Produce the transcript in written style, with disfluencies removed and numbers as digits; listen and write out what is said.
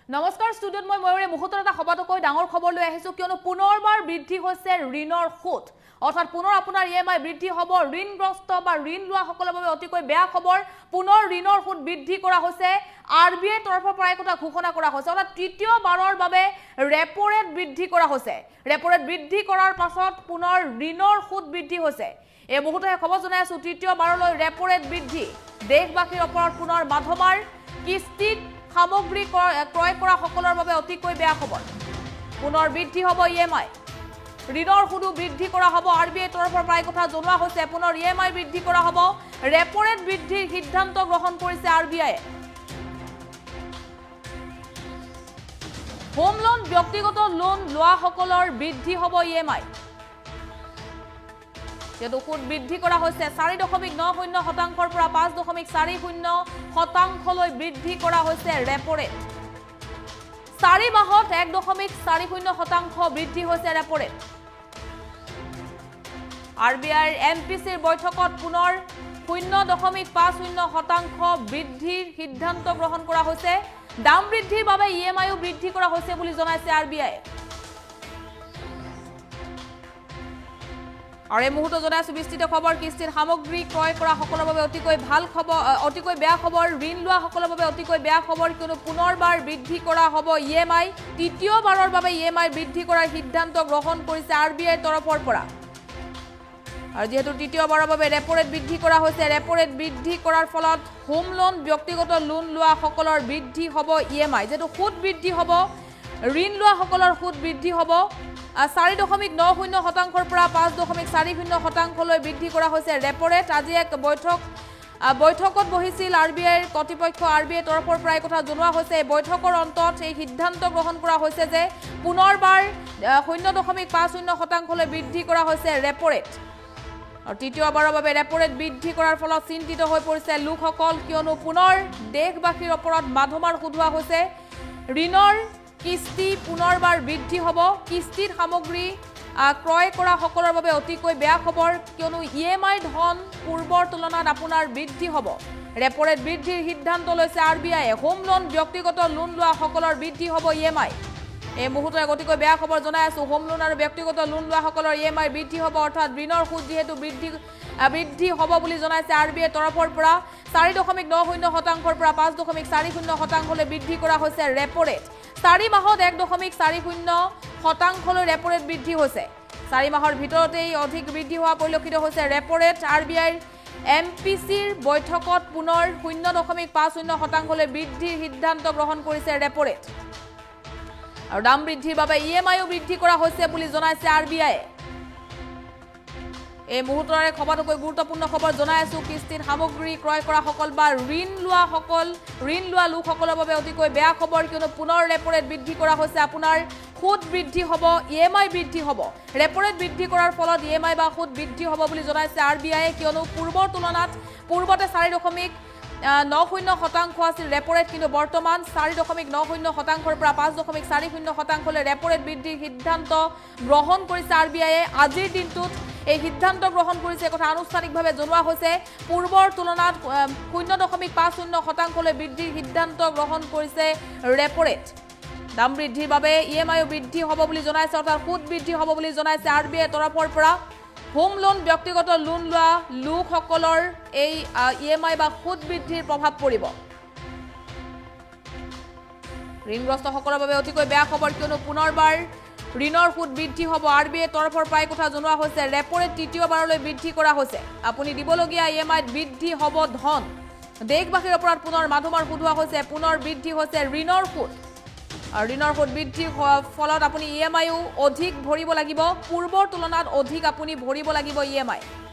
নমস্কাৰ ষ্টুডিঅ'ত মই ময়ূৰে মুহূৰ্তৰ এটা খবৰকৈ ডাঙৰ খবৰ লৈ আহিছো কিয়নো পুনৰবাৰ বৃদ্ধি হৈছে ঋণৰ সুত অৰ্থাৎ পুনৰ আপোনাৰ ইএমআই বৃদ্ধি হ'ব ঋণগ্ৰস্ত বা ঋণ লোৱা সকলৰ বাবে অতিকৈ বেয়া খবৰ পুনৰ ঋণৰ সুত বৃদ্ধি কৰা হৈছে আৰবিআই তৰফৰ পৰা এটা ঘোষণা কৰা হৈছে অৰ্থাৎ তৃতীয়বাৰৰ বাবে ৰেপো ৰেট বৃদ্ধি কৰা হৈছে ৰেপো ৰেট বৃদ্ধি কৰাৰ পাছত পুনৰ ঋণৰ সুত বৃদ্ধি হৈছে এই মুহূৰ্ততে খবৰ জনাই আছো তৃতীয়বাৰলৈ ৰেপো ৰেট বৃদ্ধি দেশবাসীৰ ওপৰত পুনৰ মাধমাৰ কিস্তিত সামগ্ৰী ক্ৰয় কৰা সকলৰ বাবে অতিকৈ বেয়া খবৰ পুনৰ বৃদ্ধি হ'ব ইএমআই ঋণৰ সুদো বৃদ্ধি কৰা হ'ব আৰবিআই তৰফৰ পৰা কথা জনোৱা হৈছে পুনৰ ইএমআই বৃদ্ধি কৰা হ'ব ৰেপো ৰেট বৃদ্ধিৰ সিদ্ধান্ত গ্ৰহণ কৰিছে আৰবিআই হোম লোন ব্যক্তিগত লোন লোৱা সকলৰ বৃদ্ধি হ'ব ইএমআই যেটো সুদ বৃদ্ধি কৰা হৈছে 4.90% পৰা 5.40% বৃদ্ধি কৰা হৈছে ৰেপো ৰেট 4 মাহত 1.40% বৃদ্ধি হৈছে ৰেপো ৰেট আৰবিআইৰ এমপিসিৰ বৈঠকত পুনৰ 0.50% বৃদ্ধিৰ সিদ্ধান্ত গ্ৰহণ কৰা হৈছে দাম বৃদ্ধিৰ বাবে ইএমআইও বৃদ্ধি কৰা হৈছে বুলি জনাইছে আৰবিআই আৰু এই মুহূৰ্তত জনাইছো বিস্তৃত খবৰ কিস্তিৰ সামগ্ৰী ক্ৰয় কৰা সকলৰ বাবে অতিকৈ ভাল খবৰ অতিকৈ বেয়া খবৰ ঋণ লোৱা সকলৰ বাবে অতিকৈ বেয়া খবৰ কিয়নো পুনৰবাৰ বৃদ্ধি কৰা হ'ব ইএমআই তৃতীয়বাৰৰ বাবে ইএমআই বৃদ্ধি কৰাৰ সিদ্ধান্ত গ্ৰহণ কৰিছে আৰবিআইৰ তৰফৰ পৰা আৰু যেহেতু তৃতীয়বাৰৰ বাবে ৰেপো ৰেট বৃদ্ধি কৰা হৈছে ৰেপো ৰেট বৃদ্ধি কৰাৰ ফলত হোম লোন ব্যক্তিগত লোন লোৱা সকলৰ বৃদ্ধি হ'ব ইএমআই যেটো সুদ বৃদ্ধি হ'ব ঋণ লোৱা সকলৰ সুদ বৃদ্ধি হ'ব 4.90% পৰা 5.40% বৃদ্ধি কৰা হৈছে ৰেপো ৰেট আজি এক বৈঠকত বহিছিল আৰবিআইৰ কৰ্তৃপক্ষ আৰবিআই তৰফৰ পৰা কথা জনোৱা হৈছে এই বৈঠকৰ অন্তত এই সিদ্ধান্ত গ্ৰহণ কৰা হৈছে যে পুনৰবাৰ 0.50% বৃদ্ধি কৰা হৈছে ৰেপো ৰেট আৰু তৃতীয়বাৰৰ বাবে ৰেপো ৰেট বৃদ্ধি কৰাৰ ফলত চিন্তিত হৈ পৰিছে লোকসকল কিয়নো পুনৰ দেশবাসীৰ ওপৰত মাধমাৰ সুধোৱা হৈছে ঋণৰ কিস্তি পুনৰবাৰ বৃদ্ধি হ'ব কিস্তিৰ সামগ্ৰী ক্ৰয় কৰা সকলৰ বাবে অতিকৈ বেয়া খবৰ কিয়নো ইএমআই ধন পূৰ্বৰ তুলনাত আপোনাৰ বৃদ্ধি হ'ব ৰেপো ৰেট বৃদ্ধিৰ সিদ্ধান্ত লৈছে আৰবিআই হোম লোন ব্যক্তিগত লোন লোৱা সকলৰ বৃদ্ধি হ'ব ইএমআই এই মুহূৰ্তত অতিকৈ বেয়া খবৰ জনাই আছো হোম লোন আৰু ব্যক্তিগত লোন লোৱা সকলৰ ইএমআই বৃদ্ধি হ'ব অৰ্থাৎ ঋণৰ সুদ যেহেতু বৃদ্ধি হ'ব বুলি জনাইছে আৰবিআই তৰফৰ পৰা 4.90% পৰা 5.40% বৃদ্ধি কৰা হৈছে ৰেপো ৰেট 4 মাহত 1.40% ৰেপো ৰেট বৃদ্ধি হৈছে 4 মাহৰ ভিতৰতেই অধিক বৃদ্ধি হোৱা পৰিলক্ষিত হৈছে ৰেপো ৰেট আৰবিআইৰ এমপিসিৰ বৈঠকত পুনৰ 0.50% বৃদ্ধিৰ সিদ্ধান্ত গ্ৰহণ কৰিছে ৰেপো ৰেট আৰু দাম বৃদ্ধিৰ বাবে ইএমআইও বৃদ্ধি কৰা হৈছে বুলি জনাইছে আৰবিআই এই মুহূৰ্তৰে খবৰকৈ গুৰুত্বপূৰ্ণ খবৰ জনাই আছো কিস্তিৰ সামগ্ৰী ক্ৰয় কৰা সকল বা ঋণ লোৱা লোকসকলৰ বাবে অতিকৈ বেয়া খবৰ কিয়নো পুনৰ ৰেপো ৰেট বৃদ্ধি কৰা হৈছে আপোনাৰ সুদ বৃদ্ধি হ'ব ইএমআই বৃদ্ধি হ'ব ৰেপো ৰেট বৃদ্ধি কৰাৰ ফলত ইএমআই বা সুদ বৃদ্ধি হ'ব বুলি জনাইছে আৰবিআই কিয়নো পূৰ্বৰ তুলনাত পূৰ্বতে 4.90% আছিল ৰেপো ৰেট কিন্তু বৰ্তমান 4.90% পৰা 5.40% ৰেপো ৰেট বৃদ্ধিৰ সিদ্ধান্ত গ্ৰহণ কৰিছে আৰবিআইয়ে আজিৰ দিনটোত এই সিদ্ধান্ত গ্ৰহণ কৰিছে কথা আনুষ্ঠানিকভাৱে জনোৱা হৈছে পূৰ্বৰ তুলনাত 0.50% বৃদ্ধিৰ সিদ্ধান্ত গ্ৰহণ কৰিছে ৰেপো ৰেট দাম বৃদ্ধিৰ বাবে ইএমআইও বৃদ্ধি হ'ব বুলি জনাইছে অৰ্থাৎ সুদ বৃদ্ধি হ'ব বুলি জনাইছে আৰবিআই তৰফৰ পৰা হোম লোন ব্যক্তিগত লোন লোৱা লোকসকলৰ এই ইএমআই বা সুদ বৃদ্ধিৰ প্ৰভাৱ পৰিব ঋণগ্ৰস্ত সকলৰ বাবে অতিকৈ বেয়া খবৰ কিয়নো পুনৰবাৰ ঋণৰ সুদ বৃদ্ধি হ'ব আৰবিআই তৰফৰ পৰা কথা জনোৱা হৈছে ৰেপো ৰেট তৃতীয়বাৰলৈ বৃদ্ধি কৰা হৈছে আপুনি দিবলগীয়া ইএমআইত বৃদ্ধি হ'ব ধন দেশবাসীৰ ওপৰত পুনৰ মাধমাৰ সুধোৱা হৈছে পুনৰ বৃদ্ধি হৈছে ঋণৰ সুদ আৰু ঋণৰ সুদ বৃদ্ধিৰ ফলত আপুনি ইএমআইও অধিক ভৰিব লাগিব পূৰ্বৰ তুলনাত অধিক আপুনি ভৰিব লাগিব ইএমআই